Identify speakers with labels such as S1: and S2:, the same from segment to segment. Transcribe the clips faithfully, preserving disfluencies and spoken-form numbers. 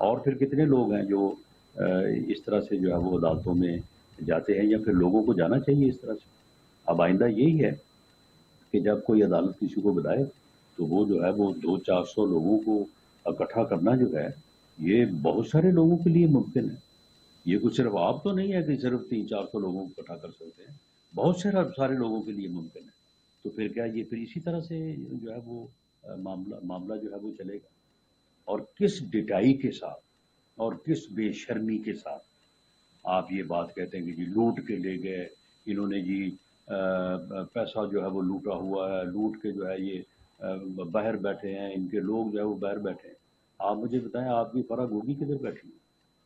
S1: اور پھر کتنے لوگ ہیں جو اس طرح سے جو ہے وہ عدالتوں میں جاتے ہیں، یا پھر لوگوں کو جانا چاہیے اس طرح سے؟ اب آئندہ یہی ہے کہ جب کوئی عدالت کسی کو بلائے تو وہ جو ہے وہ دو چار سو لوگوں کو اکٹھا کرنا جو ہے یہ بہت سارے لوگوں کے لیے ممکن ہے. یہ کچھ صرف آپ تو نہیں ہے کہ صرف تین چار سو لوگوں کو اکٹھا کر سکتے ہیں، بہت سارے سارے لوگوں کے لیے ممکن ہے. تو پھر کیا یہ پھر اسی طرح سے جو ہے وہ معاملہ معاملہ جو ہے وہ چلے گا؟ اور کس ڈٹائی کے ساتھ اور کس بے شرمی کے ساتھ آپ یہ بات کہتے ہیں کہ جی لوٹ کے لے گئے انہوں نے، جی پیسہ جو ہے وہ لوٹا ہوا ہے، لوٹ کے جو ہے یہ باہر بیٹھے ہیں، ان کے لوگ جو ہے وہ باہر بیٹھے ہیں. آپ مجھے بتائیں آپ کی فرا گوگی کدھر بیٹھی ہے؟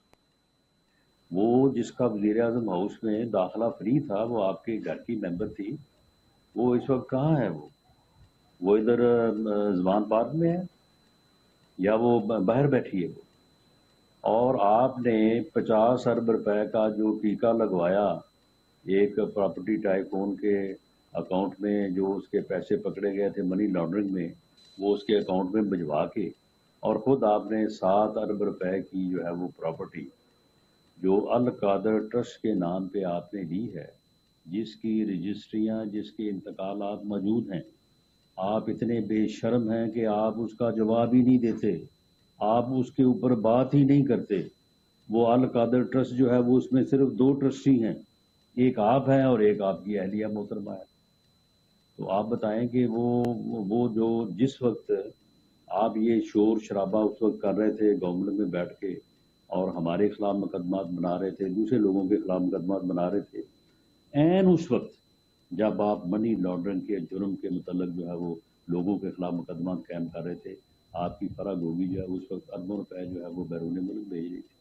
S1: وہ جس کا وزیر اعظم ہاؤس میں داخلہ فری تھا، وہ آپ کے گھر کی ممبر تھی، وہ اس وقت کہاں ہے؟ وہ وہ ادھر زبان پارک میں ہے یا وہ باہر بیٹھی ہے وہ؟ اور آپ نے پچاس ارب روپے کا جو ٹیکہ لگوایا ایک پراپرٹی ٹائکون کے اکاؤنٹ میں، جو اس کے پیسے پکڑے گئے تھے منی لانڈرنگ میں، وہ اس کے اکاؤنٹ میں بھجوا کے، اور خود آپ نے سات ارب روپے کی جو ہے وہ پراپرٹی جو القادر ٹرسٹ کے نام پہ آپ نے لی ہے، جس کی رجسٹریاں، جس کے انتقالات موجود ہیں، آپ اتنے بے شرم ہیں کہ آپ اس کا جواب ہی نہیں دیتے، آپ اس کے اوپر بات ہی نہیں کرتے. وہ القادر ٹرسٹ جو ہے وہ اس میں صرف دو ٹرسٹی ہیں، ایک آپ ہیں اور ایک آپ کی اہلیہ محترمہ ہے. تو آپ بتائیں کہ وہ وہ جو جس وقت آپ یہ شور شرابہ اس وقت کر رہے تھے گورنمنٹ میں بیٹھ کے، اور ہمارے خلاف مقدمات بنا رہے تھے، دوسرے لوگوں کے خلاف مقدمات بنا رہے تھے، این اس وقت جب آپ منی لانڈرنگ کے جرم کے متعلق جو ہے وہ لوگوں کے خلاف مقدمات قائم کر رہے تھے، آپ کی فرا گوگی جو ہے اس وقت اربوں روپے جو ہے وہ بیرون ملک بھیج رہی تھی.